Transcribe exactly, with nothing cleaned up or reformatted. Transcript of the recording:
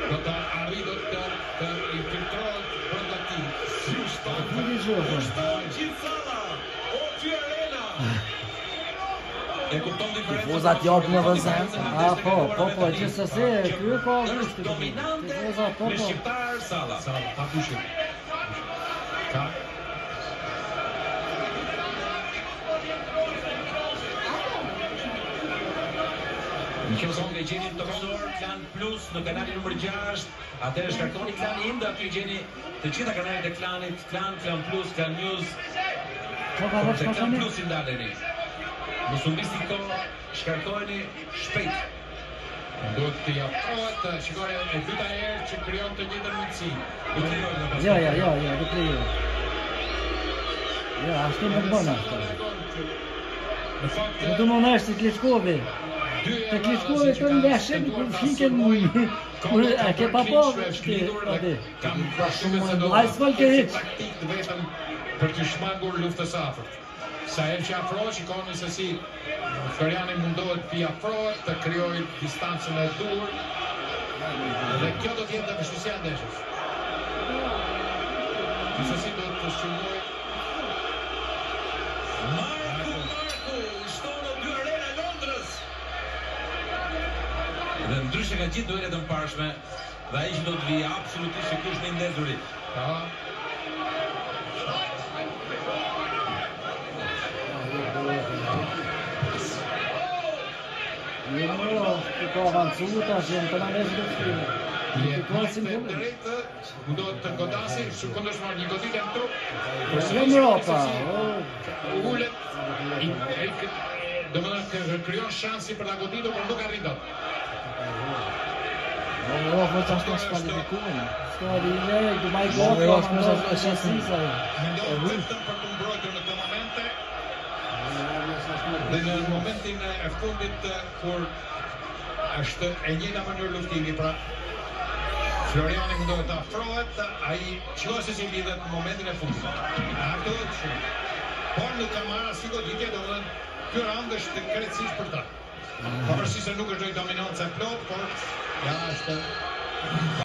do të arritur të të infiltrohet brenda tij. Si shton gjithsalla. O ky Arena. E kupton diferencën. Tifozat japin në vëzën. A po, po, po, gjithsesi, ky ka vështirë. Dominant Tifozat po, me po. shqiptar Salla. Salla, pa pushim. Ka Në kjo zonë e gjeni të mësor, Klan Plus në kanalin nëmër gjashtë, atëherë shkarkoni Klani Inda, aty gjeni të gjitha kanalet e Klanit, Klan, Klan Plus, Klan News, dhe Klan Plus i ndaleni. Mos u mbisni kohë, shkarkojeni shpejt. Duhet të japtrohet, shikoni e dyta herë që krijon të njëjtën mundësi. Do të jojë në Ja, ja, ja, ja, do të jojë. Ja, ashtu nuk bën ashtu. Në fakt, Do të më nësh si Klitschkovi. Të Klitschkovi të ndeshin, kur fiken kur e ke pa po ti, aty. kam shumë se do Ai s'fol ke hiç. taktik të vetëm për të shmangur luftës afërt. Sa herë që afrohet, shikoni se si Floriani mundohet të afrohet, të krijojë distancën e dur. Dhe kjo do të jetë vështirësia e ndeshjes. Gjithsesi do të shqyrtoj Marku Marku shton në dy Arena Londrës. Dhe ndryshe nga gjithë duelet e mparshme, dhe ai që do të vijë absolutisht se kush më i ndezurit. Pa. Jo, të ka avancu tash janë të ndesh do të shkojnë. Situaci në drejtë, mundohet të godasi, shkondësh marrë një goditje në trup. Jo Europa. Ullet, do më të krijon shansi për ta goditur, por nuk arrin dot. Jo, po çfarë të shpalifikuan? Stari ne, do më gjatë, jo, më është shënësa. Mundohet vetëm për të mbrojtur në këto momente. Dhe në momentin e fundit kur është e njëjta mënyrë luftimi, pra Floriani mundohet të afrohet, ai çfarë se si lidhet në momentin e fundit. Ato shumë. Por nuk ka marrë asnjë goditje, domethënë ky rand është krejtësisht për ta. Pavarësisht se nuk është një dominancë e plot, por ja është